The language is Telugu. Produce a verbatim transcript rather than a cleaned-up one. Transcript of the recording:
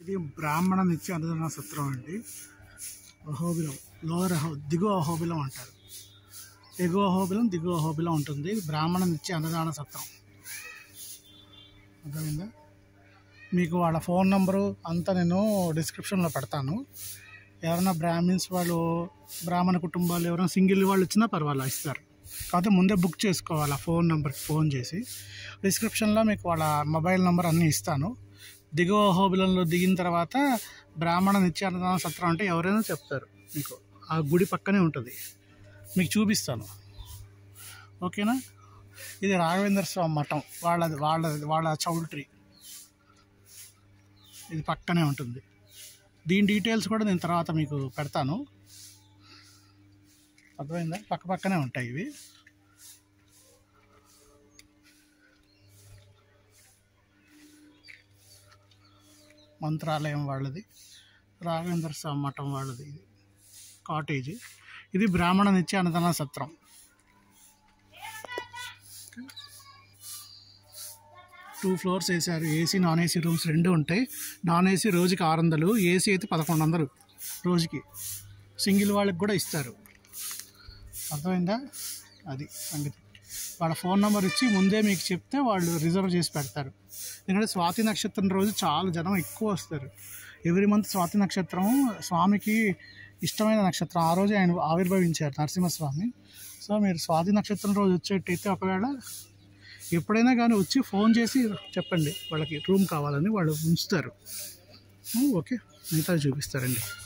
ఇది బ్రాహ్మణ నిత్య అన్నదాన సత్రం అండి. అహోబిలం, లోవర్ అహో దిగువ అహోబిలం అంటారు. ఎగువ అహోబిలం, దిగువ అహోబిలం ఉంటుంది. బ్రాహ్మణ నిత్య అన్నదాన సత్రం. అర్థమైందా? మీకు వాళ్ళ ఫోన్ నెంబరు అంతా నేను డిస్క్రిప్షన్లో పెడతాను. ఎవరైనా బ్రాహ్మిన్స్ వాళ్ళు, బ్రాహ్మణ కుటుంబాలు ఎవరైనా సింగిల్ వాళ్ళు ఇచ్చినా పర్వాలేదు, ఇస్తారు. కాకపోతే ముందే బుక్ చేసుకోవాలి. ఆ ఫోన్ నెంబర్కి ఫోన్ చేసి డిస్క్రిప్షన్లో మీకు వాళ్ళ మొబైల్ నెంబర్ అన్నీ ఇస్తాను. దిగువ అహోబిలంలో దిగిన తర్వాత బ్రాహ్మణ నిత్య అన్నదాన సత్రం అంటే ఎవరైనా చెప్తారు. మీకు ఆ గుడి పక్కనే ఉంటుంది, మీకు చూపిస్తాను. ఓకేనా? ఇది రాఘవేంద్ర స్వామి మఠం, వాళ్ళది వాళ్ళ వాళ్ళ చౌల్ట్రీ ఇది పక్కనే ఉంటుంది. దీని డీటెయిల్స్ కూడా నేను తర్వాత మీకు పెడతాను. అర్థమైందా? పక్క పక్కనే ఉంటాయి ఇవి. మంత్రాలయం వాళ్ళది, రాఘవేంద్ర స్వామి మఠం వాళ్ళది. ఇది కాటేజీ. ఇది బ్రాహ్మణ నిత్య అన్నదాన సత్రం. టూ ఫ్లోర్స్ వేసారు. ఏసీ నాన్ ఏసీ రూమ్స్ రెండు ఉంటాయి. నాన్ ఏసీ రోజుకి ఆరు వందలు, ఏసీ అయితే పదకొండు వందలు రోజుకి. సింగిల్ వాళ్ళకి కూడా ఇస్తారు. అర్థమైందా? అది సంగతి. వాళ్ళ ఫోన్ నెంబర్ ఇచ్చి ముందే మీకు చెప్తే వాళ్ళు రిజర్వ్ చేసి పెడతారు. ఎందుకంటే స్వాతి నక్షత్రం రోజు చాలా జనం ఎక్కువ వస్తారు. ఎవ్రీ మంత్ స్వాతి నక్షత్రం స్వామికి ఇష్టమైన నక్షత్రం. ఆ రోజు ఆయన ఆవిర్భవించారు నరసింహస్వామి. సో మీరు స్వాతి నక్షత్రం రోజు వచ్చేటైతే ఒకవేళ ఎప్పుడైనా కానీ వచ్చి ఫోన్ చేసి చెప్పండి వాళ్ళకి రూమ్ కావాలని, వాళ్ళు ఉంచుతారు. ఓకే, మిగతా చూపిస్తారండి.